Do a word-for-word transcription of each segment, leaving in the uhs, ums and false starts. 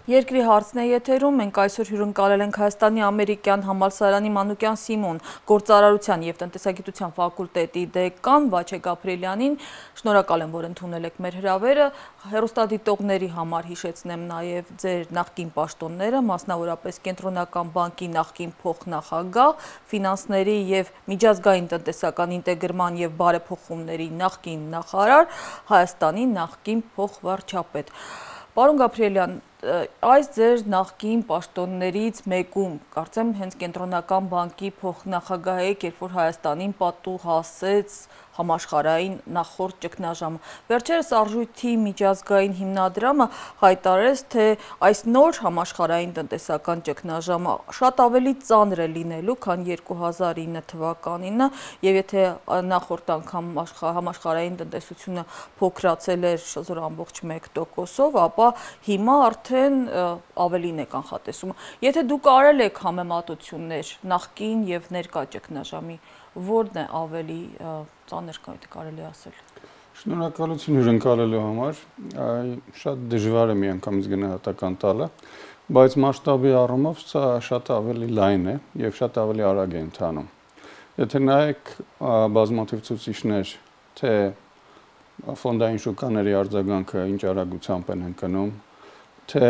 Երկրի հարցն է եթերում, մենք այսօր հյուրընկալել ենք Հայաստանի ամերիկյան համալսարանի Մանուկյան Սիմոն գործարարության և տնտեսագիտության ֆակուլտետի դեկան Վաչե Գաբրիելյանին։ Շնորհակալ եմ, որ ընդունել եք մեր հրավերը։ Հեռուստադիտողների համար հիշեցնեմ նաև ձեր նախկին պաշտոնները, մասնավորապես Կենտրոնական բանկի նախկին փոխնախագահ, ֆինանսների և միջազգային տնտեսական ինտեգրման և բարեփոխումների նախկին նախարար, Հայաստանի նախկին փոխվարչապետ։ Պարոն Գաբրիելյան, այս ձեր նախկին պաշտոններից մեկում, կարծեմ հենց Կենտրոնական բանկի փոխնախագահ եք, երբ որ Հայաստանին պատուհ հասեց համաշխարհային նախորդ ճգնաժամը։ Վերջերս Արժույթի միջազգային հիմնադրամը հայտարարեց, թե այս նոր համաշխարհային տնտեսական ճգնաժամը շատ ավելի ծանր է լինելու, քան երկու հազար ինը թվականինը, եւ եթե նախորդ անգամ համաշխարհային տնտեսությունը փոքրացել էր զուր ամբողջ մեկ տոկոսով, ապա հիմա արդեն ավելին է կանխատեսումը։ Եթե դուք արել եք համեմատություններ նախկին եւ ներկա ճգնաժամի, որն է ավելի ծանր, կարելի ասել։ Շնորհակալություն հյուրընկալելու համար, շատ դժվար է միանգամից գնահատական տալը, բայց մասշտաբի առումով սա շատ ավելի լայն է եւ շատ ավելի արագ է ընթանում։ Եթե նայեք բազմաթիվ ցուցիչներ, թե ֆոնդային շուկաների արձագանքը ինչ արագությամբ են ընկնում, թե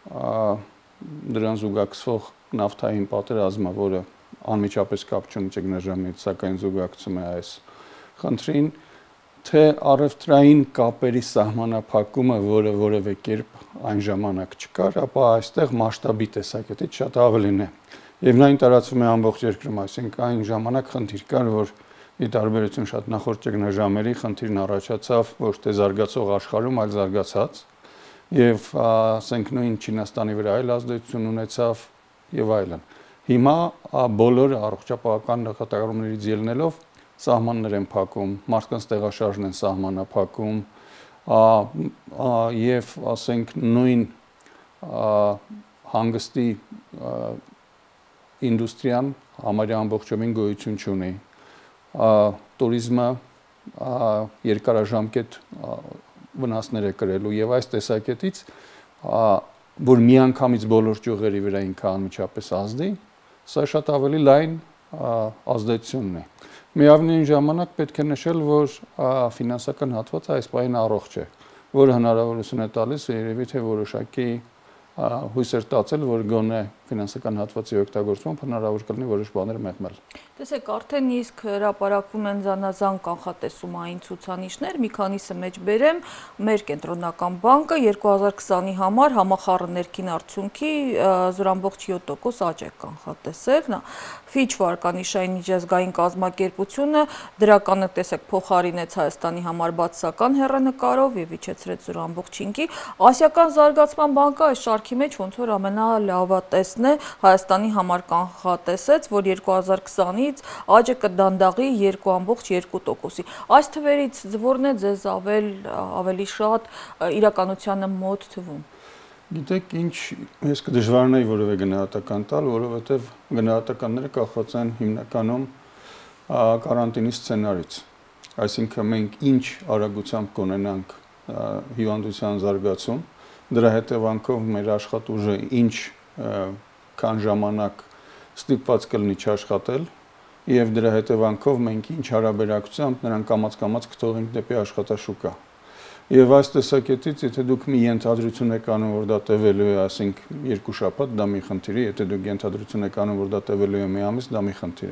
դրան զուգակցվող նավթային պատերազմը, որը անմիջապես կապ չունի ճգնաժամից, սակայն զուգակցում է այս խնդրին, թե առևտրային կապերի սահմանափակումը, որը որևէ կերպ այն ժամանակ չկար, ապա այստեղ մասշտաբի տեսակետից շատ ավելին է։ Եվ նա տարածվում է ամբողջ երկրում, այսինքն այն ժամանակ խնդիր կար, որ ի տարբերություն շատ նախորդ ճգնաժամերի խնդիրն առաջացավ ոչ թե զարգացող աշխարհում, այլ զարգացած, եւ ասենք նույն Չինաստանի վրա այլ ազդեցություն ունեցավ եւ այլն։ Հիմա բոլոր առողջապահական նախաձեռնություններից ելնելով սահմաններ են փակում, մարդկանց տեղաշարժն են սահմանափակում, եւ ասենք նույն հանգստի ինդուստրիան համարյա ամբողջովին գոյություն չունի։ Տուրիզմը երկարաժամկետ վնասներ է կրելու եւ այս տեսակետից, որ միանգամից բոլոր ճյուղերի վրա ինքը անմիջապես ազդի, սա շատ ավելի լայն ազդեցությունն է։ Միևնույն ժամանակ պետք է նշել, որ ֆինանսական հատվածը այս պահին առողջ է, որը հնարավորություն է տալիս երևի թե որոշակի հույսեր տածել, որ գոնե ֆինանսական հատվածի օգտագործումով հնարավոր կլինի որոշ բաներ մեղմել։ Տեսեք, արդեն իսկ հրապարակվում են զանազան կանխատեսումային ցուցանիշներ, մի քանիսը մեջ բերեմ, մեր Կենտրոնական բանկը երկու հազար քսանի համար համախառն ներքին արդյունքի զուր ամբողջ յոթ տոկոս աճ է կանխատեսել, Fitch վարկանիշային միջազգային կազմակերպությունը դրականը տեսեք փոխարինեց Հայաստանի համար բացասական հեռանկարով եւ իջեցրեց զուր ամբողջ հինգի, Ասիական զարգացման բանկը այս շարքի մեջ ոնց որ ամենալավատեսն է, Հայաստանի համար կանխատեսեց, որ երկու հազար քսանից աճը կդանդաղի երկու ամբողջ երկու տոկոսի։ Այս թվերից որն է ձեզ ավել ավելի շատ իրականությանը մոտ թվում։ Գիտեք, ինչ ես կդժվարնայի որևէ գնահատական տալ, որովհետև գնահատականները կախված են հիմնականում կարանտինի սցենարից։ Այսինքն մենք ինչ արագությամբ կունենանք հիվանդության զարգացում, դրա հետևանքով մեր աշխատուժը ինչ քան ժամանակ ստիպված կլինի չաշխատել, եւ դրա հետևանքով մենք ինչ հարաբերակցությամբ նրան կամաց-կամաց կթողենք դեպի աշխատաշուկա։ Եվ այս տեսակետից, եթե դուք մի ենթադրություն եք անում, որ դա տևելու է, ասենք երկու շաբաթ, դա մի խնդիր է, եթե դուք ենթադրություն եք անում, որ դա տևելու է մի ամիս, դա մի խնդիր է։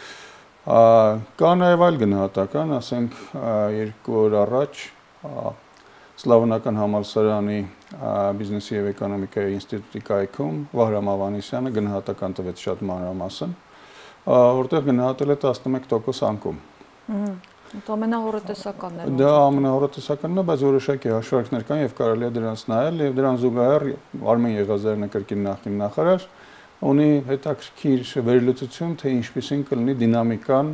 Կա նաև այլ գնահատական, ասենք երկու օր առաջ Սլավոնական համալսարանի բիզնեսի եւ էկոնոմիկայի ինստիտուտի կայքում Վահրամ Ավանեսյանը գնահատական տվեց շատ մանրամասն, որտեղ գնահատել է տասնմեկ տոկոս անկում։ Դա ամենահորատեսականն է։ Դա ամենահորատեսականն է, բայց որոշակի հաշվարկներ կան եւ կարելի է դրանց նայել եւ դրան զուգահեռ Արմեն Եղազարյանը կրկին նախին նախարար ունի հետաքրքիր վերլուծություն, թե ինչպիսին կլինի դինամիկան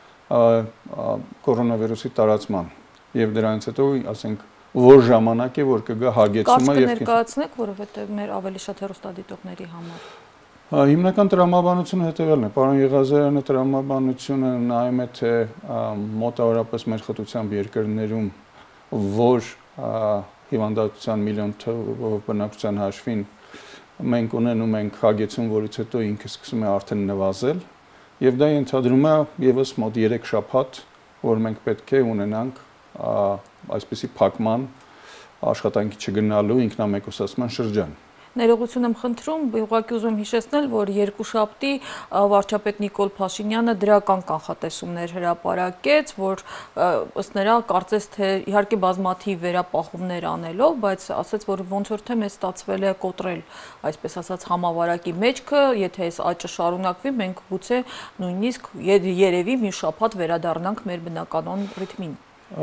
կորոնավիրուսի տարածման եւ դրանից հետո, ասենք, որ ժամանակ է, որ կգա հագեցումը եւ կներկայացնեք, որովհետեւ մեր ավելի շատ հեռուստադիտողների համար։ Հիմնական տրամաբանությունը հետևյալն է, պարոն Եղազարյանը տրամաբանությունը նայում է, թե մոտավորապես մեր խտությամբ երկրներում, որ հիվանդացության միլիոն բնակչության հաշվին մենք ունենում ենք հագեցում, որից հետո ինքը սկսում է արդեն նվազել, եւ դա ենթադրում է եւս մոտ երեք շաբաթ, որ մենք պետք է ունենանք այսպիսի փակման աշխատանքի չգնալու ինքնամեկուսացման շրջան։ Ներողություն եմ խնդրում, ուղղակի ուզում եմ հիշեցնել, որ երկուշաբթի վարչապետ Նիկոլ Փաշինյանը դրական կանխատեսումներ հրապարակեց, որ ըստ նրա կարծես թե իհարկե բազմաթիվ վերապահումներ անելով, բայց ասաց, որ ոնց որ թե մեզ ստացվել է կոտրել, այսպես ասած, համավարակի մեջքը, եթե այս աճը շարունակվի, մենք գուցե նույնիսկ երևի մի շաբաթ վերադառնանք մեր բնականոն ռիթմին։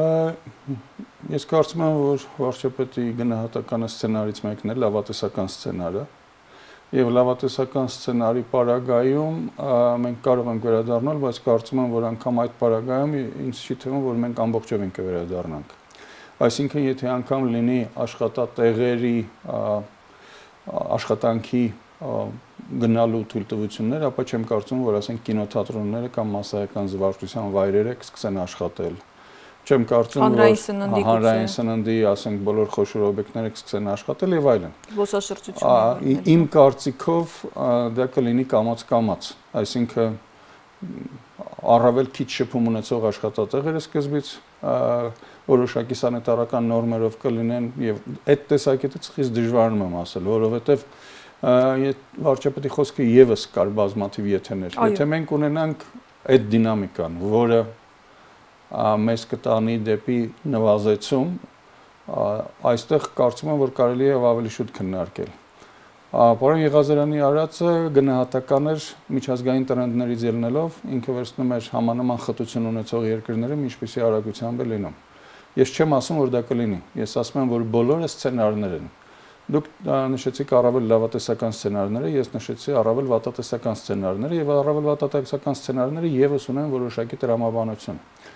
Ես կարծում եմ, որ վարչապետի գնահատական սցենարից մեկն է լավատեսական սցենարը, եւ լավատեսական սցենարի պարագայում մենք կարող ենք վերադառնալ, բայց կարծում եմ, որ անգամ այդ պարագայում ինձ չի թվում, որ մենք ամբողջովին կվերադառնանք։ Այսինքն, եթե անգամ լինի աշխատատեղերի աշխատանքի գնալու թույլտվություններ, ապա չեմ կարծում, որ ասենք կինոթատրոնները կամ մասսայական զվարճության վայրերը կսկսեն աշխատել։ Չեմ կարծում, որ հանրային սննդի, ասենք, բոլոր խոշոր օբյեկտները կսկսեն աշխատել եւ այլն։ Զբոսաշրջությունը։ Իմ կարծիքով դա կլինի կամաց-կամաց, այսինքն առավել քիչ շփում ունեցող աշխատատեղերը սկզբից որոշակի սանիտարական նորմերով կլինեն եւ այդ տեսակետից խիստ դժվարում եմ ասել, որովհետեւ վարչապետի խոսքը եւս կար բազմաթիվ եթեներ։ Եթե մենք ունենանք այդ դինամիկան, որը մեզ կտանի դեպի նվազեցում, այստեղ կարծում եմ, որ կարելի է ավելի շուտ քննարկել։ Պարոն Եղազարյանի արածը գնահատական էր միջազգային տրենդներից ելնելով, ինքը վերցնում էր համանման խտություն ունեցող երկրներում ինչպիսի արագությամբ է լինում։ Ես չեմ ասում, որ դա կլինի, ես ասում եմ, որ բոլորը սցենարներ են։ Դուք նշեցիք առավել լավատեսական սցենարները, ես նշեցի առավել վատատեսական սցենարները եւ առավել վատատեսական սցենարները եւս ունեն որոշակի տրամաբանություն։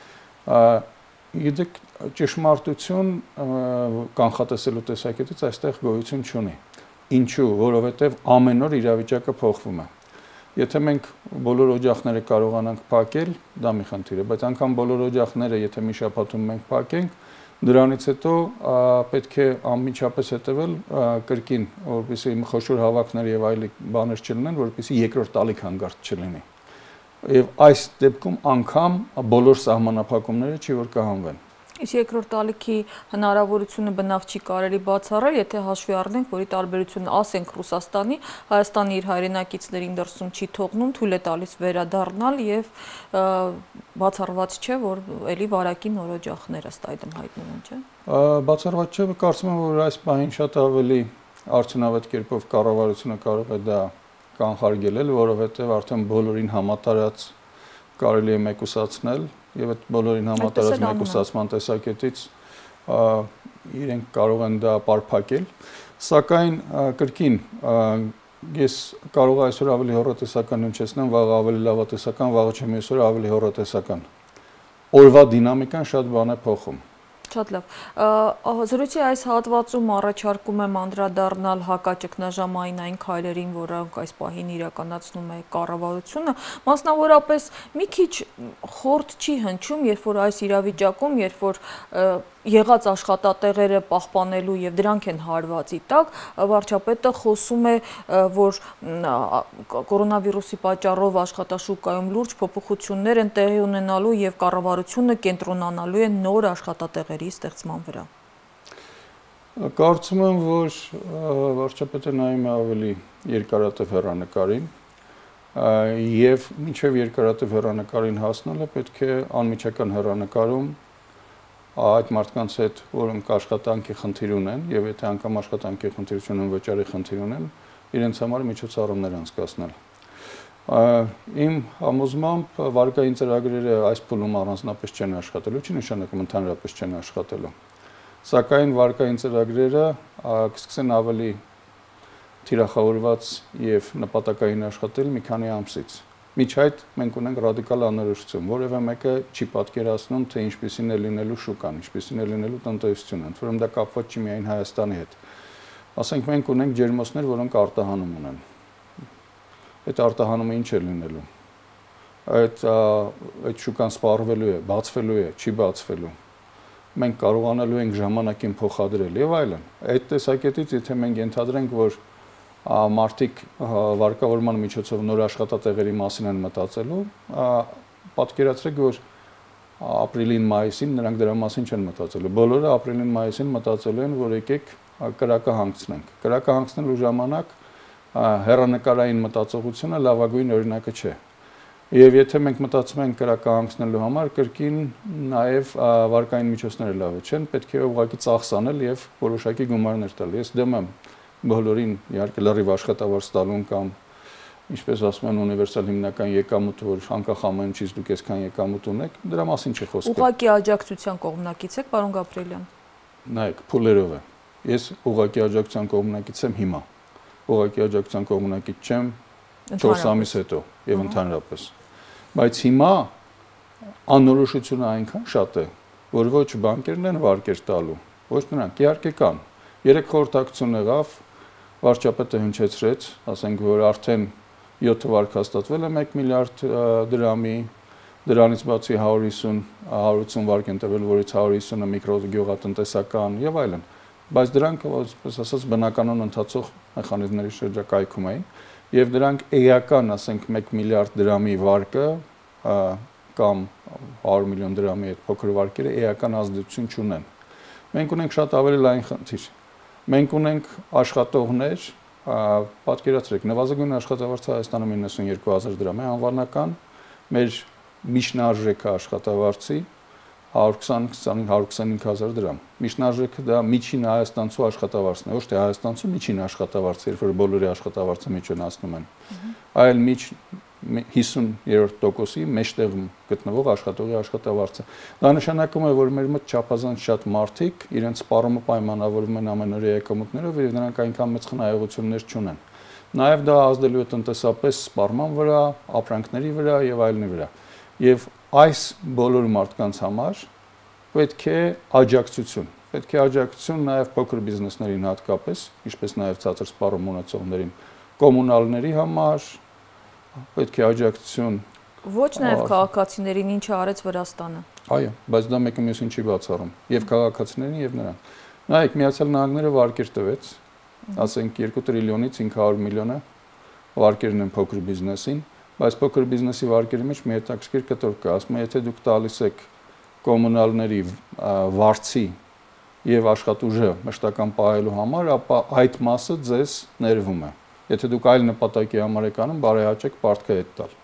Գիտեք, ճշմարտություն կանխատեսելու տեսակետից այստեղ գոյություն չունի։ Ինչու, որովհետև ամեն օր իրավիճակը փոխվում է։ Եթե մենք բոլոր օջախները կարողանանք փակել, դա մի խնդիր է, բայց անգամ բոլոր օջախները, եթե մի շաբաթում մենք փակենք, դրանից հետո պետք է անմիջապես հետևել կրկին, որպեսզի խոշոր հավաքներ եւ այլ բաներ չլինեն, որպեսզի երկրորդ ալիք հանգարտ չլինի։ Եվ այս դեպքում անգամ բոլոր սահմանափակումները չի որ կհանվեն։ Իսկ երկրորդ ալիքի հնարավորությունը բնավ չի կարելի բացառել, եթե հաշվի առնենք, որի տարբերությունը ասենք Ռուսաստանի, Հայաստանը իր հայրենակիցներին դրսում չի թողնում, թույլ է տալիս վերադառնալ եւ բացառված չէ, որ էլի վարակի նոր օջախներ ըստ այդմ հայտնվում, չէ։ Բացառված չէ, կարծում եմ, որ այս պահին շատ ավելի արդյունավետ կերպով կառավարությունը կարող է դա կանխարգելել, որովհետև արդեն բոլորին համատարած կարելի է մեկուսացնել եւ այդ բոլորին համատարած մեկուսացման տեսակետից իրենք կարող են դա պարփակել, սակայն կրկին ես կարող եմ այսօր ավելի հոռետեսական հնչեցնեմ, վաղ ավելի լավատեսական, վաղը չեմ այսօր ավելի հոռետեսական։ Օրվա դինամիկան շատ բան է փոխում։ Շատ լավ։ Զրույցի այս հատվածում առաջարկում եմ անդրադառնալ հակաճգնաժամային այն քայլերին, որոնք այս պահին իրականացնում է կառավարությունը, մասնավորապես մի քիչ խորտ չի հնչում, երբ որ այս իրավիճակում, երբ որ եղած աշխատատեղերը պահպանելու եւ դրանք են հարվածի տակ, վարչապետը խոսում է, որ կորոնավիրուսի պատճառով աշխատաշուկայում լուրջ փոփոխություններ են տեղի ունենալու եւ կառավարությունը կենտրոնանալու է նոր աշխատատեղերի ստեղծման վրա։ Կարծում եմ, որ վարչապետը նայում է ավելի երկարատև հեռանկարին եւ մինչեւ երկարատև հեռանկարին հասնելը պետք է անմիջական հեռանկարում այդ մարդկանց հետ, որոնք աշխատանքի խնդիր ունեն, եւ եթե անգամ աշխատանքի խնդիր ունեն, վճարի խնդիր ունեն, իրենց համար միջոցառումներ անցկացնել։ Իմ համոզմամբ վարկային ծրագրերը այս փուլում առանձնապես չեն աշխատելու, չի նշանակում ընդհանրապես չեն աշխատելու։ Սակայն վարկային ծրագրերը կսկսեն ավելի թիրախավորված եւ նպատակային աշխատել մի քանի ամսից։ Միջ այդ մենք ունենք ռադիկալ անորոշություն, որևէ մեկը չի պատկերացնում, թե ինչպիսին է լինելու շուկան, ինչպիսին է լինելու տնտեսությունը, ընդ որում դա կապված չի միայն Հայաստանի հետ։ Ասենք մենք ունենք ջերմոցներ, որոնք արտահանում ունեն։ Այդ արտահանումը ինչ է լինելու։ Այդ այդ շուկան սպառվելու է, բացվելու է, չի բացվելու։ Մենք կարողանալու ենք ժամանակին փոխադրել եւ այլն։ Այդ տեսակետից եթե մենք ենթադրենք, որ մարդիկ վարկավորման միջոցով նոր աշխատատեղերի մասին են մտածելու, պատկերացրեք, որ ապրիլին, մայիսին նրանք դրա մասին չեն մտածելու։ Բոլորը ապրիլին, մայիսին մտածելու են, որ եկեք կրակը հանգցնենք։ Կրակը հանգցնելու ժամանակ հեռանկարային մտածողությունը լավագույն օրինակը չէ։ Եվ եթե մենք մտածում ենք կրակը հանգցնելու համար, կրկին նաև վարկային միջոցները լավը չեն, պետք է ուղղակի ծախս անել եւ որոշակի գումարներ տալ։ Ես դեմ եմ բոլորին իհարկե լրիվ աշխատավարձ տալուն կամ ինչպես ասում են ունիվերսալ հիմնական եկամուտ, որ անկախ ամեն ինչից դուք այսքան եկամուտ ունեք, դրա մասին չի խոսքը։ Ուղղակի աջակցության կողմնակից եք, պարոն Գաբրիելյան։ Նայեք, փուլերով է։ Ես ուղղակի աջակցության կողմնակից եմ հիմա։ Ուղղակի աջակցության կողմնակից չեմ չորս ամիս հետո եւ ընդհանրապես։ Բայց հիմա անորոշությունը այնքան շատ է, որ ոչ բանկերն են վարկեր տալու, ոչ նրանք, իհարկե կան։ Երեք խորհրդակցություն եղավ, վարչապետը հնչեցրեց, ասենք, որ արդեն յոթ վարկ հաստատվել է մեկ միլիարդ դրամի, դրանից բացի հարյուր ութ վարկ են տվել, որից հարյուր ութը միկրոգյուղատնտեսական եւ այլն։ Բայց դրանք, այսպես ասած, բնականon ընթացող մեխանիզմների շրջակայքում էին, եւ դրանք էական, ասենք, մեկ միլիարդ դրամի վարկը կամ հարյուր միլիոն դրամի այդ փոքր վարկերը էական ազդեցություն չունեն։ Մենք ունենք շատ ավելի լայն խնդիր։ Մենք ունենք աշխատողներ, պատկերացրեք, նվազագույն աշխատավարձը Հայաստանում իննսունյոթ հազար դրամ է անվանական, մեր միջնարժեքը աշխատավարձի հարյուր քսան հարյուր քսանհինգ հազար դրամ։ Միջնարժեքը դա միջին հայաստանցու աշխատավարձն է, ոչ թե հայաստանցու միջին աշխատավարձը, երբ որ բոլորի աշխատավարձը միջնացնում են, այլ միջ հիսուն տոկոսի մեջտեղում գտնվող աշխատողի աշխատավարձը։ Դա նշանակում է, որ մեր մոտ չափազանց շատ մարդիկ իրենց սպառումը պայմանավորում են ամենօրյա եկամուտներով եւ նրանք այնքան մեծ խնայողություններ չունեն։ Նաեւ դա ազդելու է տնտեսապես սպառման վրա, ապրանքների վրա եւ այլնի վրա։ Եվ այս բոլոր մարդկանց համար պետք է աջակցություն։ Պետք է աջակցություն նաեւ փոքր բիզնեսներին հատկապես, ինչպես նաեւ ցածր սպառում ունեցողներին, կոմունալների համար, պետք է աջակցություն։ Ոչ նաև քաղաքացիներին, ինչը արեց Վրաստանը։ Այո, բայց դա մեկը մյուսին չի բացառում, եւ քաղաքացիներին եւ նրան։ Նայեք, Միացյալ Նահանգները վարկեր տվեց, ասենք երկու տրիլիոնից հինգ հարյուր միլիոնը վարկերն են փոքր բիզնեսին, բայց փոքր բիզնեսի վարկերի մեջ մի հետաքրքիր կտոր կա, ասում է, եթե դուք տալիս եք կոմունալների վարձի եւ աշխատուժը մշտական պահելու համար, ապա այդ մասը ձեզ ներվում է։ Եթե դուք այլ նպատակի համար եք անում, բարեհաճեք պարտքը հետ տալ։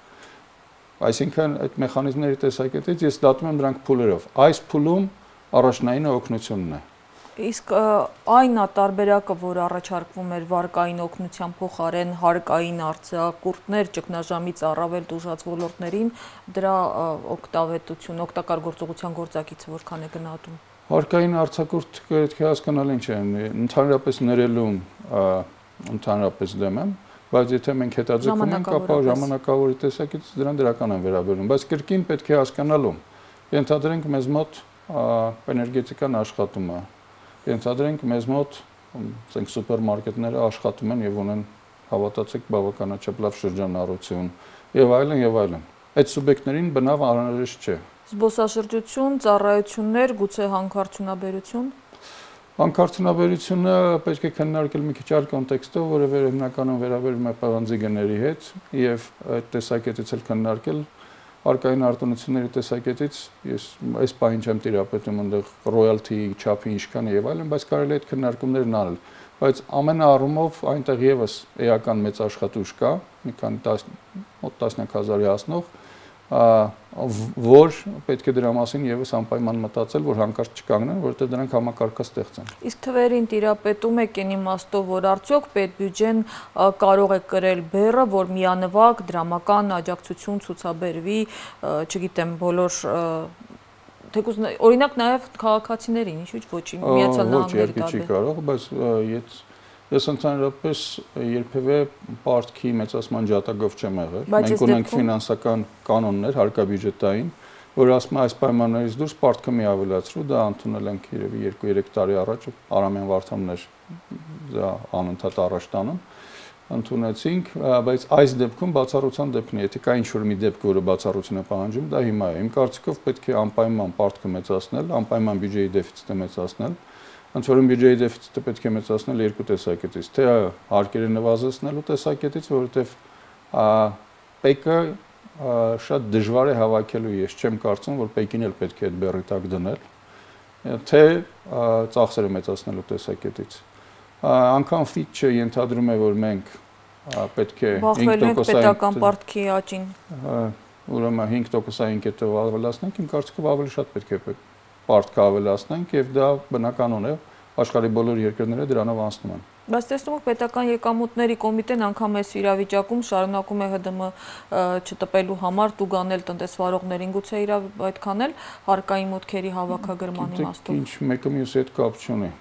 Այսինքն այդ մեխանիզմների տեսակետից ես դատում եմ դրանք փուլերով։ Այս փուլում առաջնայինը օգնությունն է։ Իսկ այն տարբերակը, որ առաջարկվում էր վարկային օգնության փոխարեն հարկային արձակուրդներ ճգնաժամից առավել տուժած ոլորտներին, դրա օգտավետություն, օգտակար գործողության գործակիցը որքան է գնահատում։ Հարկային արձակուրդ պետք է հասկանալ ինչ է, ընդհանրապես ներելում ընդհանրապես դեմ եմ, բայց եթե մենք հետաձգում ենք, ապա ժամանակավորի տեսակետից դրան դրական են վերաբերվում, բայց կրկին պետք է հասկանալու։ Ենթադրենք մեզ մոտ էներգետիկան աշխատում է, ենթադրենք մեզ մոտ, ասենք, սուպերմարկետները աշխատում են եւ ունեն, հավատացեք, բավականաչափ լավ շրջանառություն եւ այլն եւ այլն։ Այդ սուբյեկտներին բնավ անհրաժեշտ չէ։ Զբոսաշրջություն, ծառայություններ, գուցե հանքարդյունաբերություն։ Հանքարդյունաբերությունը պետք է քննարկել մի քիչ այլ կոնտեքստով, որը հիմնականում վերաբերում է պղնձի գների հետ եւ այդ տեսակետից էլ քննարկել հարկային արտոնությունների տեսակետից ես այս պահին չեմ տիրապետում այնտեղ ռոյալթի չափի ինչքան է եւ այլն, բայց կարելի է այդ քննարկումներն անել, բայց ամեն առումով այնտեղ եւս էական մեծ աշխատուժ կա, մի քանի մոտ տասնյակ հազարի հասնող, որ պետք է դրա մասին եւս անպայման մտածել, որ հանկարծ չկանգնեն, որովհետեւ դրանք համակարգաստեղծ են։ Իսկ թվերին տիրապետում եք այն իմաստով, որ արդյոք պետբյուջեն կարող է կրել բեռը, որ միանվագ դրամական աջակցություն ցուցաբերվի, չգիտեմ, բոլոր թեկուզ օրինակ նաեւ քաղաքացիներին, ինչու՞ ոչ, Միացյալ Նահանգների տարբեր։ Ոչ, չի կարող, բայց ես ընդհանրապես երբևէ պարտքի մեծացման ջատագով չեմ եղել։ Մենք ունենք ֆինանսական կանոններ հարկաբյուջետային, որ ասում է այս պայմաններից դուրս պարտքը մի ավելացրու, դա ընդունել ենք երևի երկու-երեք տարի առաջ, Արամյան Վարդանն էր դա անընդհատ առաջ տանում, ընդունեցինք, բայց այս դեպքում բացառության դեպքն է, եթե կա ինչ-որ մի դեպք, որը բացառություն է պահանջում, դա հիմա է։ Իմ կարծիքով պետք է անպայման պարտքը մեծացնել, անպայման բյուջեի դեֆիցիտը մեծացնել, Ընդ որում բյուջեի դեֆիցիտը պետք է մեծացնել երկու տեսակետից, թե հարկերը նվազեցնելու տեսակետից, որովհետև ՊԵԿ-ը շատ դժվար է հավաքելու, ես չեմ կարծում, որ ՊԵԿ-ին էլ պետք է այդ բեռի տակ դնել, թե ծախսերը մեծացնելու տեսակետից։ Անգամ Ֆիչը ենթադրում է, որ մենք պետք է հինգ տոկոսային պետական պարտքի աճին։ Ուրեմն հինգ տոկոսային կետը ավելացնենք, իմ կարծիքով ավելի շատ պետք է պարտքը ավելացնենք եւ դա բնականon է, աշխարհի բոլոր երկրները դրանով անցնում են։ Բայց տեսնում եք պետական եկամուտների կոմիտեն անգամ այս իրավիճակում շարունակում է ՀԴՄ չտպելու համար տուգանել տնտեսվարողներին, գուցե իրավ այդքան էլ հարկային մուտքերի հավաքագրման իմաստով։ Ինչ մեկը մյուսի հետ կապ չունի։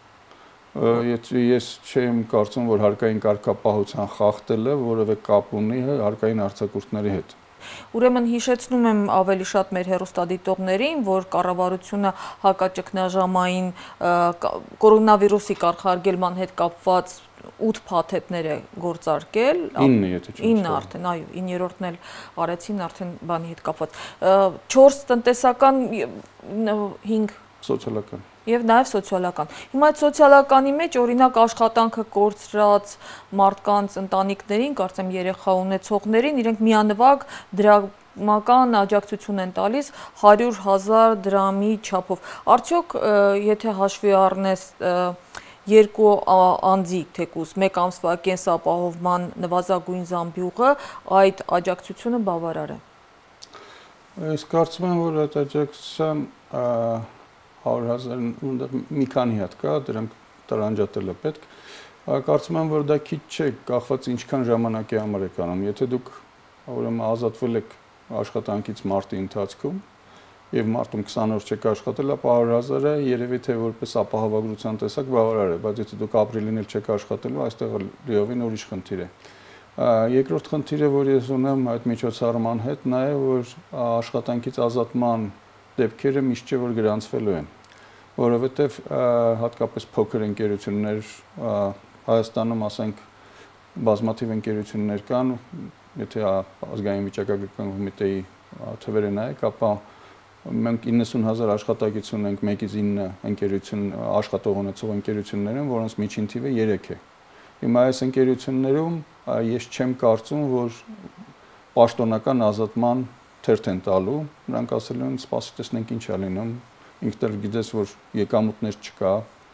Ես չեմ կարծում, որ հարկային կարգապահության խախտելը որևէ կապ ունի հարկային արձակուրդների հետ։ Ուրեմն հիշեցնում եմ ավելի շատ մեր հեռուստադիտողներին, որ կառավարությունը հակաճգնաժամային կորոնավիրուսի կանխարգելման հետ կապված ութ փաթեթներ է գործարկել, ինը եթե չեմ ինը արդեն, այո, իններորդն էլ արեցին արդեն բանի հետ կապված, չորս տնտեսական, հինգ սոցիալական եւ նաեւ սոցիալական։ Հիմա այդ սոցիալականի մեջ օրինակ աշխատանքը կորցրած մարդկանց ընտանիքներին, կարծեմ երեխա ունեցողներին, իրենք միանվագ դրամական աջակցություն են տալիս հարյուր հազար դրամի չափով։ Արդյոք եթե հաշվի առնես երկու անձի թեկուզ մեկ ամսվա կենսապահովման նվազագույն զամբյուղը, այդ աջակցությունը բավարար է։ Ես կարծում եմ, որ այդ աջակցության հարյուր հազար մի քանի հատ կա, դրանք տարանջատելը պետք։ Կարծում եմ, որ դա քիչ չէ, կախված ինչքան ժամանակի համար եք անում։ Եթե դուք ուրեմն ազատվել եք աշխատանքից մարտի ընթացքում եւ մարտում քսան օր չեք աշխատել, ապա հարյուր հազարը երևի թե որպես ապահովագրության տեսակ բավարար է, բայց եթե դուք ապրիլին էլ չեք աշխատելու, այստեղ լիովին ուրիշ խնդիր է։ Երկրորդ խնդիրը, որ ես ունեմ այդ միջոցառման հետ, նա է, որ աշխատանքից ազատման դեպքերը միշտ չէ որ գրանցվելու են, որովհետև հատկապես փոքր ընկերություններ Հայաստանում, ասենք, բազմաթիվ ընկերություններ կան, եթե ազգային վիճակագրական կոմիտեի թվերը նայեք, ապա մենք իննսուն հազար աշխատակից ունենք մեկից ինը ընկերություն աշխատող ունեցող ընկերություններում, որոնց միջին թիվը երեք է։ Հիմա այս ընկերություններում ես չեմ կարծում, որ պաշտոնական ազատման թերթ են տալու, նրանք ասելու են սպասի տեսնենք ինչ է լինում, ինքն էլ գիտես, որ եկամուտներ չկա,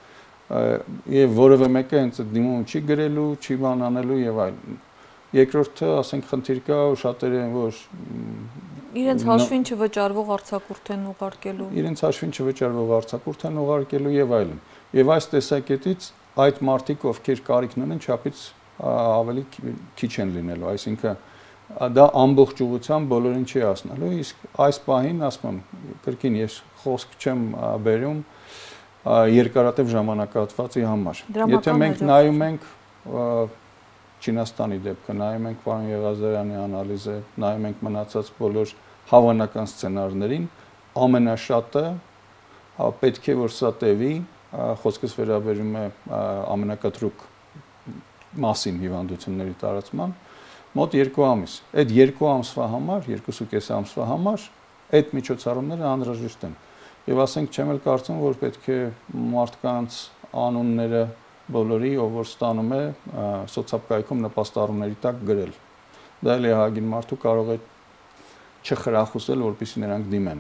եւ որևէ մեկը հենց այդ դիմումը չի գրելու, չի բան անելու եւ այլն։ Երկրորդը, ասենք, խնդիր կա, շատերը են, որ իրենց հաշվին չվճարվող արձակուրդ են ուղարկելու։ Իրենց հաշվին չվճարվող արձակուրդ են ուղարկելու եւ այլն։ Եվ այս տեսակետից այդ մարդիկ, ովքեր կարիքն ունեն, չափից ավելի քիչ են լինելու, այսինքն դա ամբողջ ուղղությամբ բոլորին չի հասնելու, իսկ այս պահին, ասում եմ, կրկին ես խոսք չեմ բերում երկարատև ժամանակահատվածի համար։ Եթե մենք նայում ենք Չինաստանի դեպքը, նայում ենք պարոն Եղազարյանի անալիզը, նայում ենք մնացած բոլոր հավանական սցենարներին, ամենաշատը պետք է որ սա տևի, խոսքս վերաբերում է ամենակտրուկ մասին հիվանդությունների տարածման, մոտ երկու ամիս։ Այդ երկու ամսվա համար, երկուսուկես ամսվա համար այդ միջոցառումները անհրաժեշտ են։ Եվ ասենք չեմ էլ կարծում, որ պետք է մարդկանց անունները բոլորի, ով որ ստանում է սոցապկայքում նպաստառումների տակ գրել։ Դա էլ ահագին մարդու կարող է չխրախուսել, որպեսզի նրանք դիմեն։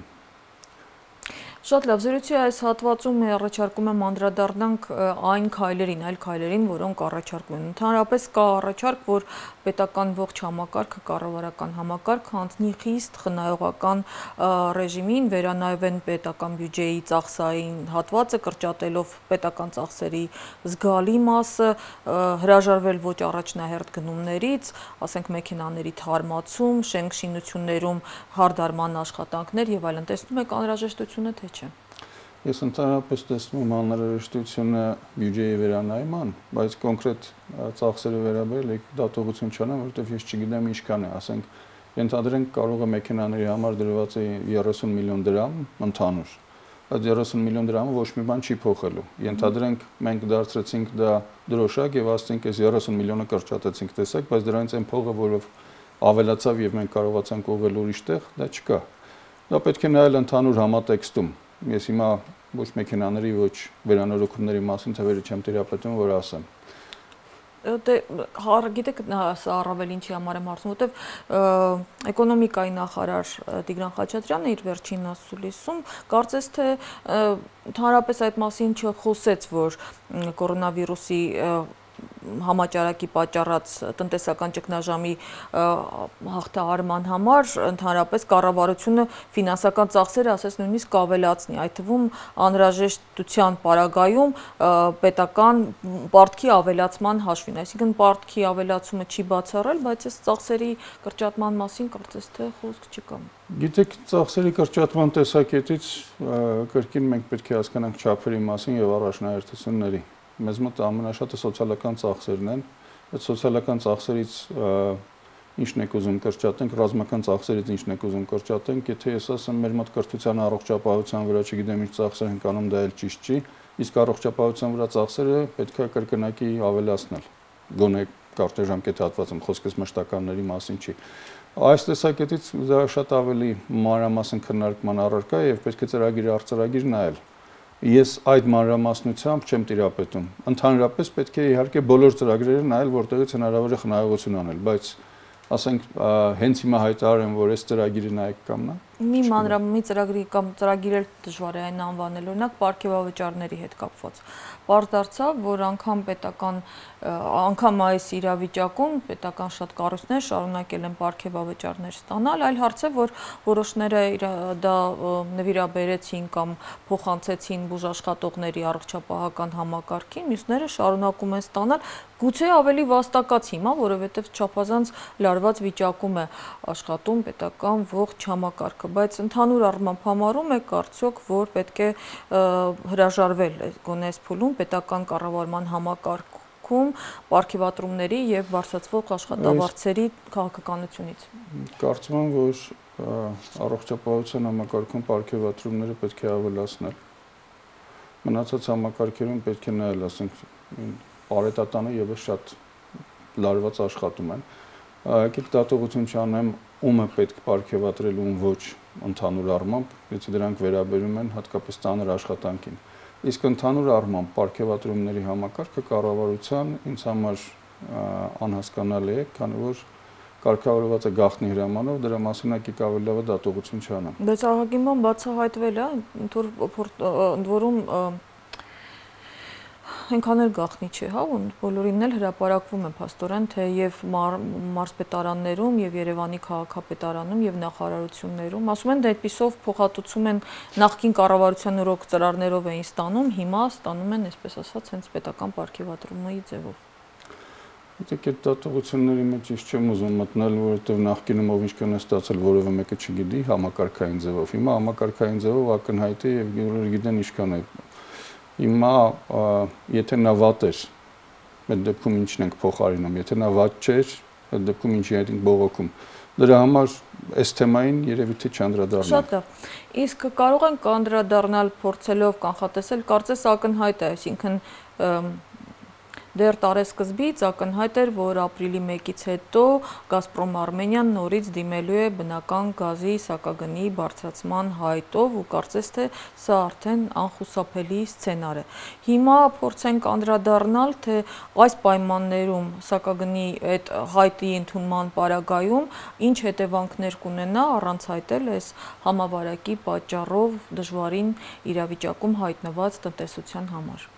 Շատ լավ, զրույցի այս հատվածում առաջարկում եմ անդրադառնանք այն քայլերին, այլ քայլերին, որոնք առաջարկվում են։ Ընդհանրապես կա առաջարկ, որ պետական ողջ համակարգը, կառավարական համակարգը հանձնի խիստ խնայողական ռեժիմին, վերանայվեն պետական բյուջեի ծախսային հատվածը, կրճատելով պետական ծախսերի զգալի մասը, հրաժարվել ոչ առաջնահերթ գնումներից, ասենք մեքենաների թարմացում, շենք շինություններում հարդարման աշխատանքներ եւ այլն։ Տեսնում եք անհրաժեշտությունը թե չէ։ Ես ընդհանրապես տեսնում եմ անհրաժեշտությունը բյուջեի վերանայման, բայց կոնկրետ ծախսերը վերաբերել եք դատողություն չանեմ, որովհետև ես չգիտեմ ինչքան է, ասենք, ենթադրենք կարող է մեքենաների համար դրված է երեսուն միլիոն դրամ ընդհանուր։ Այդ երեսուն միլիոն դրամը ոչ մի բան չի փոխելու։ Ենթադրենք մենք դարձրեցինք դա դրոշակ եւ ասենք այս երեսուն միլիոնը կրճատեցինք, տեսեք, բայց դրանից այն փողը, որով ավելացավ եւ մենք կարողացանք ուղղել ուրիշ տեղ, դա չկա։ Դա պետք է նայել ընդհանուր համատեքստում, ես հիմա ոչ մեքենաների, ոչ վերանորոգումների մասին թվերը չեմ տիրապետում, որ ասեմ։ Դե գիտեք, սա առավել ինչի համար եմ հարցնում, որովհետև էկոնոմիկայի նախարար Տիգրան Խաչատրյանը իր վերջին ասուլիսում կարծես թե ընդհանրապես այդ մասին չխոսեց, որ կորոնավիրուսի համաճարակի պատճառած տնտեսական ճգնաժամի հաղթահարման համար ընդհանրապես կառավարությունը ֆինանսական ծախսերը ասես նույնիսկ կավելացնի, այդ թվում անհրաժեշտության պարագայում պետական պարտքի ավելացման հաշվին, այսինքն պարտքի ավելացումը չի բացառել, բայց այս ծախսերի կրճատման մասին կարծես թե խոսք չկա։ Գիտեք, ծախսերի կրճատման տեսակետից կրկին մենք պետք է հասկանանք չափերի մասին եւ առաջնահերթությունների։ Մեզ մոտ ամենաշատը սոցիալական ծախսերն են, այդ սոցիալական ծախսերից ինչն եք ուզում կրճատենք, ռազմական ծախսերից ինչն եք ուզում կրճատենք, եթե ես ասեմ մեր մոտ կրթության առողջապահության վրա չգիտեմ ինչ ծախսեր են կանում, դա էլ ճիշտ չի, իսկ առողջապահության վրա ծախսերը պետք է կրկնակի ավելացնել, գոնե կարճ ժամկետ հատվածում, խոսքս մշտականների մասին չի։ Այս տեսակետից դա շատ ավելի մանրամասն քննարկման առարկա եւ պետք է ծրագիր առ ծրագիր նայել։ Ես այդ մանրամասնությամբ չեմ տիրապետում։ Ընդհանրապես պետք է իհարկե բոլոր ծրագրերը նայել, որտեղից հնարավոր է խնայողություն անել, բայց ասենք հենց հիմա հայտարարեմ, որ այս ծրագիրը նայեք կամ նա։ Մի մանրամասնի ծրագրի կամ ծրագիրը դժվար է այն անվանել, օրինակ պարգևավճարների հետ կապված։ Պարզ դարձավ, որ անգամ պետական անգամ այս իրավիճակում պետական շատ կառույցներ շարունակել են պարգևավճարներ ստանալ, այլ հարց է, որ որոշները դա նվիրաբերեցին կամ փոխանցեցին բուժաշխատողների առողջապահական համակարգին, մյուսները շարունակում են ստանալ, գուցե ավելի վաստակած հիմա, որովհետև չափազանց լարված վիճակում է աշխատում պետական ողջ համակարգը, բայց ընդհանուր առմամբ համարում է կարծոք, որ պետք է հրաժարվել գոնե այս փուլում պետական կառավարման համակարգում պարգևատրումների եւ բարձրացվող աշխատավարձերի քաղաքականությունից։ Կարծում եմ, որ առողջապահության համակարգում պարգևատրումները պետք է ավելացնել։ Մնացած համակարգերում պետք է նայել, ասենք, պարետատանը եւս շատ լարված աշխատում են։ Եկեք դատողություն չանեմ, ում է պետք պարգևատրել, ում ոչ ընդհանուր առմամբ, եթե դրանք վերաբերում են հատկապես ծանր աշխատանքին։ Իսկ ընդհանուր առմամբ պարգևատրումների համակարգը կառավարության ինձ համար անհասկանալի է, քանի որ կարգավորված է գաղտնի հրամանով, դրա մասին եկեք ավելի լավ դատողություն չանեմ։ Բայց ահագին բան բացահայտվել է, ընդ որում այնքան էլ գաղտնի չէ, հա, ու բոլորին էլ հրապարակվում է փաստորեն, թե եւ մարզպետարաններում եւ Երևանի քաղաքապետարանում եւ նախարարություններում, ասում են, դա այդպիսով փոխհատուցում են նախկին կառավարության օրոք ծրարներով էին ստանում, հիմա ստանում են, այսպես ասած, հենց պետական պարգևատրումի ձևով։ Գիտեք, այդ դատողությունների մեջ ես չեմ ուզում մտնել, որովհետեւ նախկինում ով ինչքան է ստացել, որևէ մեկը չգիտի համակարգային ձևով։ Հիմա համակարգային ձևով ակնհայտ է եւ բոլորը գիտեն ինչքան է։ Հիմա եթե նա վատ էր, այդ դեպքում ինչն ենք փոխարինում, եթե նա վատ չէր, այդ դեպքում ինչի հետ ենք բողոքում։ Դրա համար այս թեմային երևի թե չանդրադառնալ։ Շատ լավ։ Իսկ կարող ենք անդրադառնալ փորձելով կանխատեսել, կարծես ակնհայտ է, այսինքն դեռ տարեսկզբից ակնհայտ էր, որ ապրիլի մեկից հետո Գազպրոմ Արմենիան նորից դիմելու է բնական գազի սակագնի բարձրացման հայտով ու կարծես թե սա արդեն անխուսափելի սցենար է։ Հիմա փորձենք անդրադառնալ, թե այս պայմաններում սակագնի այդ հայտի ընդունման պարագայում ինչ հետևանքներ կունենա առանց հայտել այս համավարակի պատճառով դժվարին իրավիճակում հայտնված տնտեսության համար։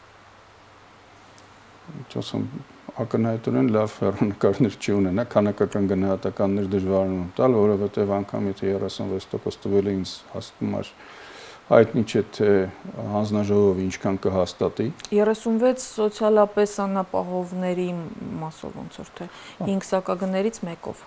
Չասեմ, ակնհայտորեն լավ հեռանկարներ չի ունենա, քանակական գնահատականներ դժվար է տալ, որովհետև անգամ եթե երեսունվեց տոկոս տվել է ինձ հասկումար հայտնի չէ թե հանձնաժողովը ինչքան կհաստատի։ երեսունվեց սոցիալապես անապահովների մասով ոնց որ թե հինգ սակագներից մեկով։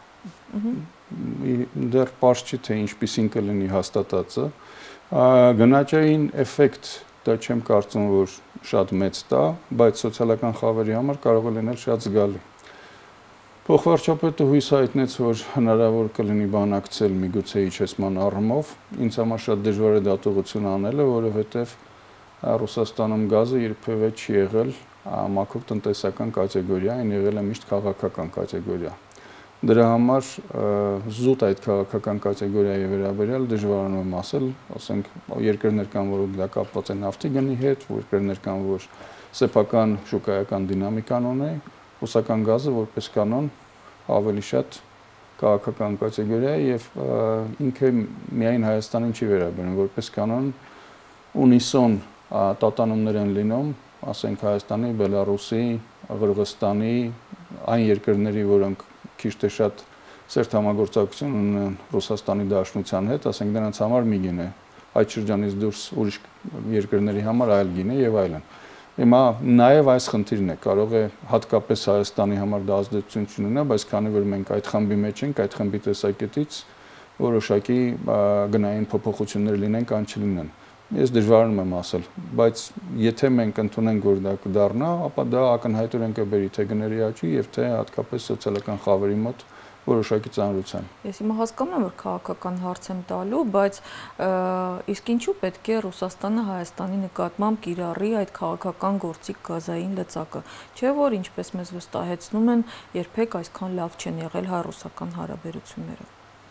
Դեռ պարզ չի թե ինչպիսին կլինի հաստատածը։ Գնաճային էֆեկտ դա չեմ կարծում, որ շատ մեծ տա, բայց սոցիալական խավերի համար կարող է լինել շատ զգալի։ Փոխվարչապետը հույս հայտնեց, որ հնարավոր կլինի բանակցել միգուցե իջեցման առումով, ինձ համար շատ դժվար է դատողություն անելը, որովհետև Ռուսաստանում գազը երբևէ չի եղել մաքուր տնտեսական կատեգորիա, այն եղել է միշտ քաղաքական կատեգորիա։ Դրա համար զուտ այդ քաղաքական կատեգորիայի վերաբերյալ դժվարանում եմ ասել, ասենք երկրներ կան, որոնք դա կապված են նավթի գնի հետ, երկրներ կան, որ սեփական շուկայական դինամիկան ունի, ռուսական գազը որպես կանոն ավելի շատ քաղաքական կատեգորիա է եւ ինքը միայն Հայաստանին չի վերաբերում, որպես կանոն ունիսոն տատանումներ են լինում, ասենք Հայաստանի, Բելարուսի, Ղրղստանի, այն երկրների, որոնք քիչ թե շատ սերտ համագործակցություն ունեն Ռուսաստանի Դաշնության հետ, ասենք դրանց համար մի գին է, այդ շրջանից դուրս ուրիշ երկրների համար այլ գին է եւ այլն։ Հիմա նաեւ այս խնդիրն է, կարող է հատկապես Հայաստանի համար դա ազդեցություն չունենա, բայց քանի որ մենք այդ խմբի մեջ ենք, այդ խմբի տեսակետից որոշակի գնային փոփոխություններ լինեն կամ չլինեն։ Ես դժվարանում եմ ասել, բայց եթե մենք ընդունենք, որ դա կդառնա, ապա դա ակնհայտորեն կբերի թե գների աճի եւ թե հատկապես սոցիալական խավերի մոտ որոշակի ծանրության։ Ես հիմա հասկանում եմ, որ քաղաքական հարց եմ տալու, բայց իսկ ինչու պետք է Ռուսաստանը Հայաստանի նկատմամբ կիրառի այդ քաղաքական գործիք գազային լծակը, չէ՞ որ ինչպես մեզ վստահեցնում են, երբեք այսքան լավ չեն եղել հայ-ռուսական հարաբերությունները։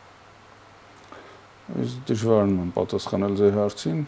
Ես դժվարանում եմ պատասխանել ձեր հարցին։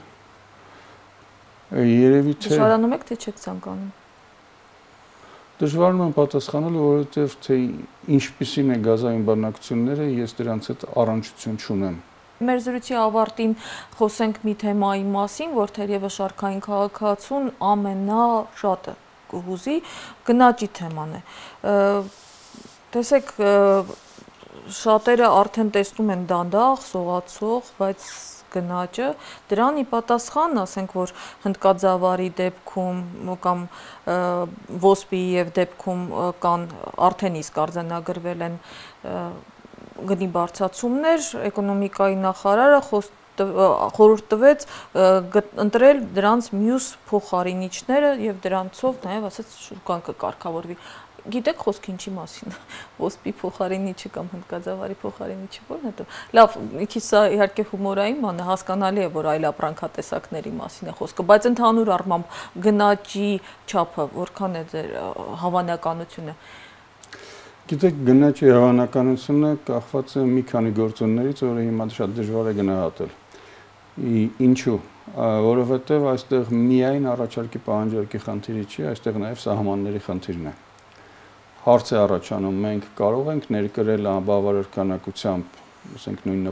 Երևի թե Դժվարանում եք, թե չեք ցանկանում։ Դժվարանում եմ պատասխանել, որովհետև թե ինչպիսին է գազային բանակցությունները, ես դրանց հետ առնչություն չունեմ։ Մեր զրույցի ավարտին խոսենք մի թեմայի մասին, որ թերևս շարքային քաղաքացուն ամենաշատը կհուզի, գնաճի թեման է։ Տեսեք, շատերը արդեն տեսնում են դանդաղ, սողացող, բայց գնաճը, դրան ի պատասխան, ասենք, որ հնդկաձավարի դեպքում կամ ոսպիի եւ դեպքում կան արդեն իսկ արձանագրվել են գնի բարձրացումներ, էկոնոմիկայի նախարարը խորհուրդ տվեց ընտրել դրանց մյուս փոխարինիչները եւ դրանցով նաեւ ասած շուկան կկարգավորվի։ Գիտեք խոսքը ինչի մասին, ոսպի փոխարինիչը կամ հնդկաձավարի փոխարինիչը ո՞րն է։ Լավ, մի քիչ սա իհարկե հումորային բան է, հասկանալի է, որ այլ ապրանքատեսակների մասին է խոսքը, բայց ընդհանուր առմամբ գնաճի չափը որքան է ձեր հավանականությունը։ Գիտեք, գնաճի հավանականությունը կախված է մի քանի գործոններից, որը հիմա շատ դժվար է գնահատել։ Ինչու՞։ Որովհետև այստեղ միայն առաջարկի պահանջարկի խնդիրը չի, այստեղ նաև սահմանների խնդիրն է։ Հարց է առաջանում, մենք կարող ենք ներկրել բավարար քանակությամբ, ասենք նույն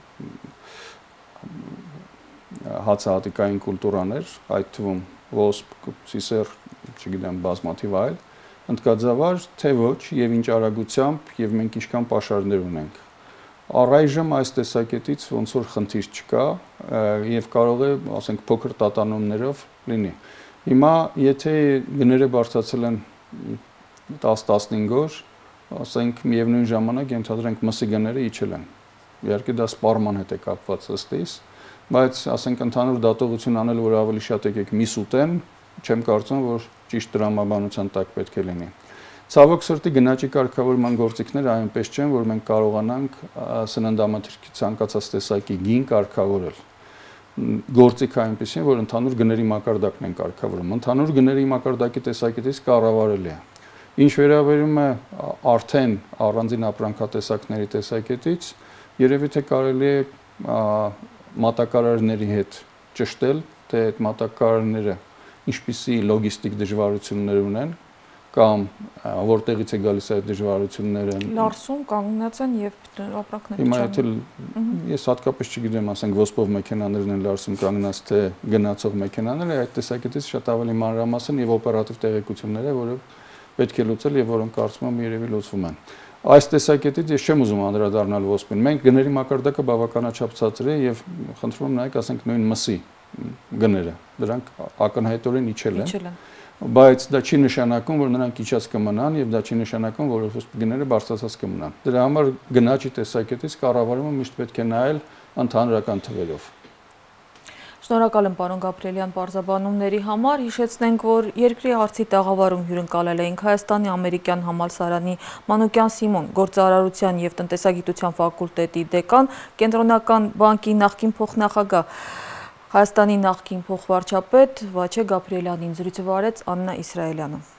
հացահատիկային կուլտուրաներ, այդ թվում ոսպ, սիսեր, չգիտեմ, բազմաթիվ այլ, հնդկաձավար, թե ոչ, եւ ինչ արագությամբ, եւ մենք ինչքան պաշարներ ունենք։ Առայժմ այս տեսակետից ոնց որ խնդիր չկա, եւ կարող է, ասենք, փոքր տատանումներով լինի։ Հիմա, եթե գները բարձրացել են տաս տասնհինգ օր, ասենք միևնույն ժամանակ ենթադրենք մսի գները իջել են։ Իհարկե դա սպառման հետ է կապված ըստիս, բայց ասենք ընդհանուր դատողություն անել, որ ավելի շատ եկեք միս ուտեն, չեմ կարծում, որ ճիշտ տրամաբանության տակ պետք է լինի։ Ցավոք սրտի գնաճի կարգավորման գործիքները այնպես չեն, որ մենք կարողանանք սննդամթերքի ցանկացած տեսակի գին կարգավորել։ Գործիքը այնպեսին, որ ընդհանուր գների մակարդակն են կարգավորում։ Ընդհանուր գների մակարդակի տեսակետից կառավարելի է։ Ինչ վերաբերում է արդեն առանձին ապրանքատեսակների տեսակետից, երևի թե կարելի է մատակարարների հետ ճշտել, թե այդ մատակարարները ինչպիսի լոգիստիկ դժվարություններ ունեն, կամ որտեղից է գալիս այդ դժվարությունները։ Լարսում կանգնած են եւ ապրանքները Հիմա եթե ես հատկապես չգիտեմ, ասենք ոսպով մեքենաներն են լարսում կանգնած, թե գնացող մեքենաները, այդ տեսակետից շատ ավելի մանրամասն եւ օպերատիվ տեղեկություններ է, որը պետք է լուծել եւ որոնք կարծում եմ երևի լուծվում են։ Այս տեսակետից ես չեմ ուզում անդրադառնալ ոսպին։ Մենք գների մակարդակը բավականաչափ ցածր է եւ խնդրում եմ նայեք, ասենք նույն մսի գները, դրանք ակնհայտորեն իջել են։ Բայց դա չի նշանակում, որ նրանք իջած կմնան եւ դա չի նշանակում, որ ոսպի գները բարձրացած կմնան։ Դրա համար գնաճի տեսակետից կառավարումը միշտ պետք է նայել ընդհանրական թվերով։ Շնորհակալ եմ պարոն Գաբրիելյան պարզաբանումների համար, հիշեցնենք, որ երկրի հարցի տաղավարում հյուրընկալել էինք Հայաստանի ամերիկյան համալսարանի Մանուկյան Սիմոն գործարարության եւ տնտեսագիտության ֆակուլտետի դեկան, Կենտրոնական բանկի նախկին փոխնախագահ, Հայաստանի նախկին փոխվարչապետ Վաչե Գաբրիելյանին, զրույցը վարեց Աննա Իսրայելյանը։